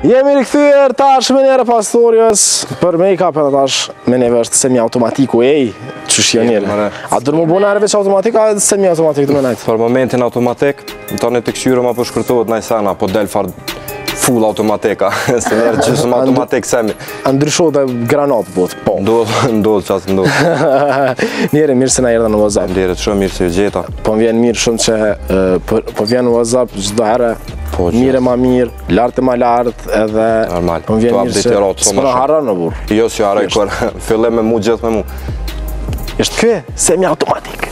Jemi rikthyer tash me njëre pastorios për make-up edhe tash me neve është semi-automatiku, që shionire. A dërë më bëna veç automatik, a semi-automatik të menajt? Për momentin automatik, në tani të këshyre ma përshkërtohet najsana, po del far full automatika, se njerë gjysëm automatik semi. A ndryshohet dhe granat bot, po. Ndodhë qasë ndodhë. Njere, mirë se na erdhe në WhatsApp. Ndire të shumë mirë se ju gjeta. Po vjen mirë shumë që po vjen në WhatsApp çdo herë. Mire ma mirë, lartë ma lartë edhe... Normal, po vjen mirë që s'pëna harra në burë. Jo si haraj, kër fillim me mu gjithë me mu. Ishtë kë, semi-automatik.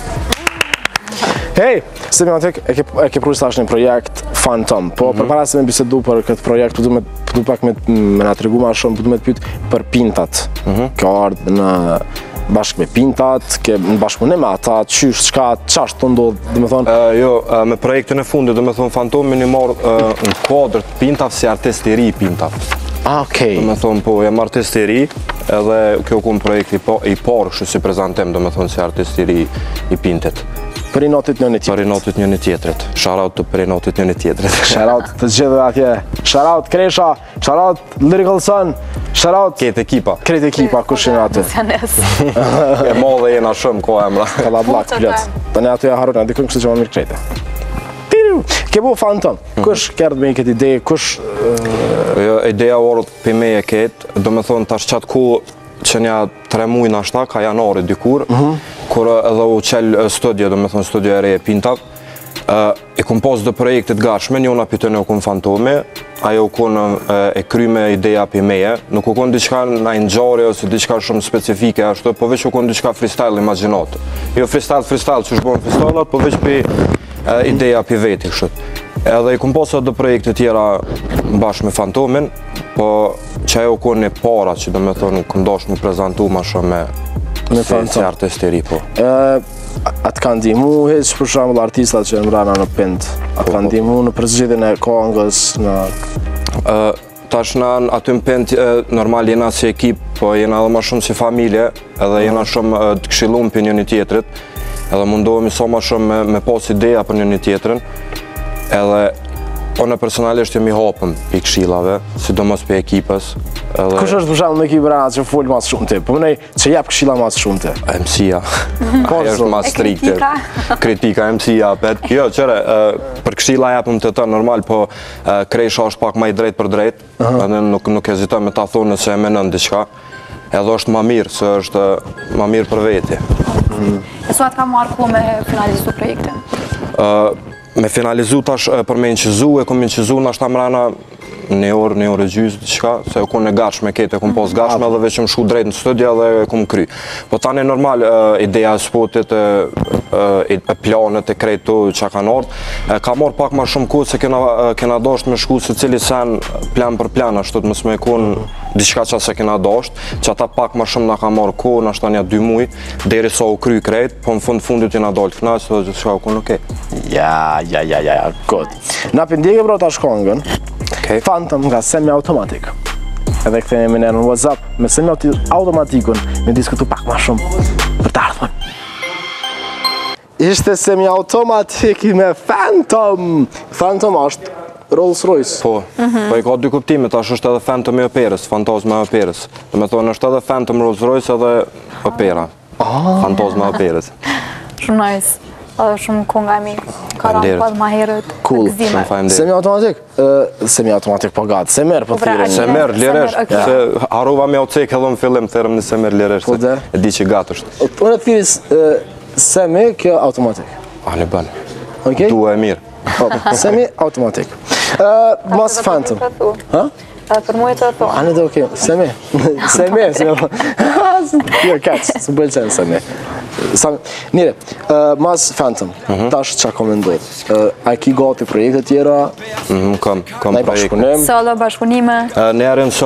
Hej, semi-automatik e ke prujës tash një projekt Phantom, po përpara se me bisedu për këtë projekt, du pak me nga të regu ma shumë, du me të pytë për pintat. Kjo ardhë në bashkë me pintat, në bashkëpunim me ata, qysh, qashtë të ndodhë, dhe me thonë? Jo, me projektin e fundit, dhe me thonë, Fantomin i marrë në kodrë të pintat si artist i ri i pintat. Okej. Dhe me thonë, po, jam artist i ri, edhe kjo ku në projekt i parë, kështu si prezentem, dhe me thonë, si artist i ri i pintit. Për i notit njëni tjetrit. Për i notit njëni tjetrit. Shoutout të për i notit njëni tjetrit. Shoutout të gjithë atje. Shoutout Kresha, shoutout Lyrical Sun, shoutout... Kretë ekipa. Kretë ekipa, kush jene aty. E modhe jena shumë, ko emra. Kalla blak, plët. Të ne aty e harur, në dikën kështë që ma mirë krejte. Ke bu Phantom, kush kërët me i këtë ide, kush... Ideja orët për me e ketë, do me thonë tash qatë ku që nja 3 mujnë ashta, ka janari dikur, kur edhe u qelë studio, do me thonë studio e re e pintat, i kom pas dhe projektit gashme, njona për në u kom Fantomi, ajo u kon e kry me ideja për meje, nuk u kon diçka na inxore ose diçka shumë specifike ashtu, po veç u kon diçka freestyle imaginat. Jo freestyle që shbon freestylat, po veç për ideja për veti kështu. Edhe i kom pas dhe projekte tjera bashkë me Fantomin, po që ajo u kon e para që do me thonë kom dash më prezentu ma shumë si artist i ri po. A të kanë ndihmu heq për shembull artistat që në rana në pind? A të kanë ndihmu në përzgjidhjen e kongës? Tash në aty në pind normal jena si ekip, po jena edhe ma shumë si familje, edhe jena shumë të këshillum për njëni tjetrit, edhe mundohemi sa ma shumë me pas ideja për njëni tjetrin, edhe unë personalisht jemi hapëm për këshillave, sidomos për ekipës. Kush është për shembull në ekipë rana që folë mas shumë ti? Po mënej që jep këshilla mas shumë ti? MC-ja. Ajo është mas strikte. Kritika, MC-ja. Jo, qëre, për këshilla jepëm të të normal, po Kresha është pak ma i drejt për drejt, edhe nuk hezitoj me ta thonë nëse e menën diçka, edhe është ma mirë, se është ma mirë për veti. E suat ka marrë ku me finalizu projektin? Me finalizu tash për me inqizu, e kom inqizu në ashtë amrana një orë e gjysë, diçka, se e kom në gashme, kete e kom pos gashme dhe veç më shku drejt në studia dhe e kom kry. Po tani normal, ideja e spotit, e planet, e krejtu që ka nërtë, ka marrë pak ma shumë kohë se kena dasht me shku se cili sen plan për plan, ashtu të mësme e kun diçka që se kena dasht, që ata pak ma shumë na ka marrë kohë, në ashtë një 2 muj, deri sa u kry krejt, po në fundit jena dalë të knaqë, dhe që ka u kun okej. Ja, good. Na për ndjekë bro ta shkongën, Phantom nga semi-automatik. Edhe këthejnë e minerë në WhatsApp, me semi-automatikun, me diskutu pak ma shumë për të ardhën. Ishte semi-automatik me Phantom. Phantom është Rolls Royce. Po i ka 2 kuptime, tash është edhe Phantom e operës, Fantazma e operës. Dhe me thonë është edhe Phantom Rolls Royce edhe opera. Fantazma e operës. Shumë nice. Edhe shumë konga e mi, ka ranë pas ma herët, Cool. gëzime. Semi-automatik? Semi-automatik po gatë, se merë po të thire një. Se merë liresht, se harova me o cek edhe në fillim, thërëm një se merë liresht, se e di që gatë është. Unë e të thiris semi, kjo automatik. A në bënë, Okej? dua e mirë. Semi-automatik. Mas Phantom. Për mu e të thonë. A në dhe okej, semi. Semi. Jo, kaq, së bëllqenë semi. Nire, mas Phantom, tash qa komendot? A ki gati projekte tjera? Kam Na i projekte. bashkëpunim? Solo, bashkëpunime. Njerë në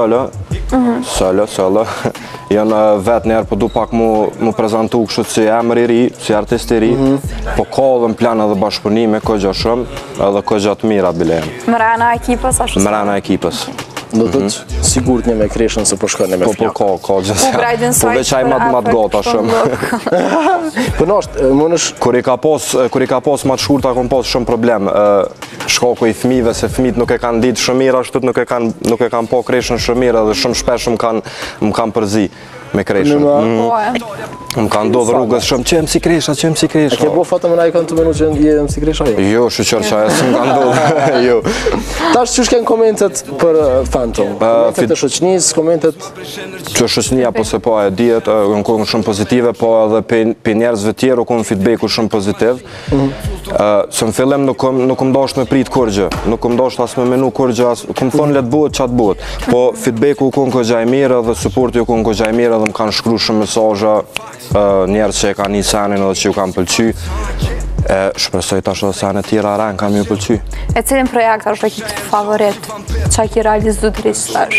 solo. Janë vetë njerë, po du pak mu prezentu kështë si emër i ri, si artist i ri, po ka edhe në plan edhe bashkëpunime, kogja shumë, edhe kogja të mira bilejem. Më rana ekipës, ashtu se. Më rana ekipës. Do të të sigurt një me Kreshën se po shkën një me flak. Po gjësja. Po veç aj mat gata shumë. Po nështë, më nësh... Kur i ka pas mat shkurta, kom pas shumë problem. shkaku i fëmijëve, se fëmijët nuk e kanë ditë shumë mirë, ashtu nuk e kanë po kreshën shumë mirë, edhe shumë shpesh më kanë përzi me kreshën. Më kanë ndodhë rrugës shumë, qëmë si kresha. A ke bo foto me na i kanë të menu që jem si kresha jo? Jo, shqyqër që ajo s'më kanë ndodhë, jo. Tash që shken komentet për Phantom? Komentet të shoqënisë, komentet... Që shoqënia po se po e dihet, në kohën shumë pozitive, po edhe për njerëzve tjerë u konë feedbacku shumë pozitiv. Së në fillim nuk më dosht me prit kurgjë, nuk më dosht as me menu kurgjë, këmë thonë letë bëhet qatë bëhet. Po feedbacku u konë këgja i mirë dhe supporti u konë këgja i mirë dhe më kanë shkru shumë mesazha njerëz që e kanë një senin edhe që ju kanë pëlqy. Shpresoj tash edhe senet tjera ren kam ju pëlqy. E cilin projekt është ki të favorit? Qa ki realizu drisht tash?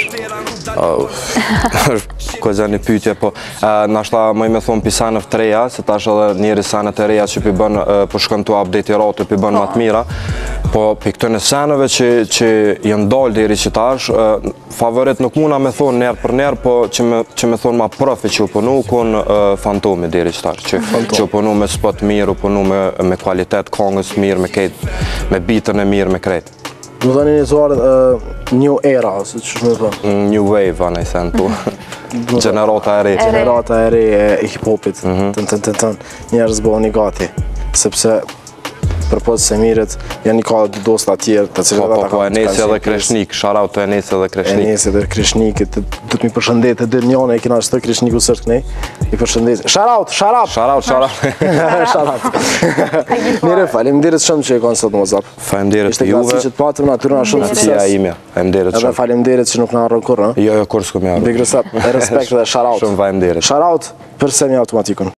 Këgja një pytje, po nashta mëj me thonë pi senëve të reja, se tash edhe njeri senet e reja që pi bën, po shkën të update i ratu, pi bën matë mira, po pi këtëne senëve që jenë dalë deri që tash, favorit nuk muna me thonë njerë për njerë, po që me thonë ma profi që u punu, konë Fantomi deri që tash, që u punu me spot mirë, u punu me kualitet kongës mirë, me bitën e mirë, me krejtë. Më dhe një zoarë new era, ose që shme dhe? New wave, anë i sen, po. Generata e re. Generata e re e hip-hopit, njerëz bëhoni gati, sepse për posë se mirët, janë një ka dy dosta tjerë të cilë dhe ta Po, Enesi edhe Kreshnik, sharaut të Enesi edhe Kreshnik. Enesi edhe Kreshnikit, du t'mi përshëndet e dërë njone, e kina është të Kreshniku sërë kënej, i përshëndet. Sharaut! Mire, falimderit shumë që e konë sot më zapë. Falimderit të juve. Ishte klasi që të patëm, natyrën a shumë sukses. Edhe falimderit që nuk në arron kurë, Jo, kur s'ku me arron. Big respect dhe sharaut. Shumë falimderit. Sharaut për semi automatikun.